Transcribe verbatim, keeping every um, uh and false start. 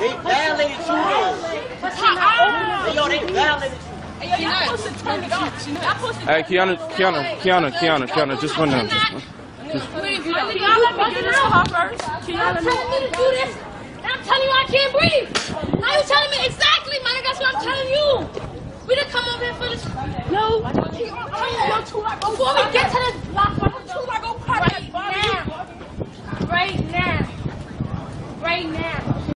They violated you though. Hey, yo, they violated you. Hey, yo, y'all supposed to turn it off. Hey, Kiana, Kiana, Kiana, Kiana, Kiana, just one down. Just one. Wait, can y'all let me get this to her first? Can y'all let me do this? And I'm telling you I can't breathe. Now you telling me exactly, man. That's what I'm telling you. We didn't come over here for this. No. Before we get to this block,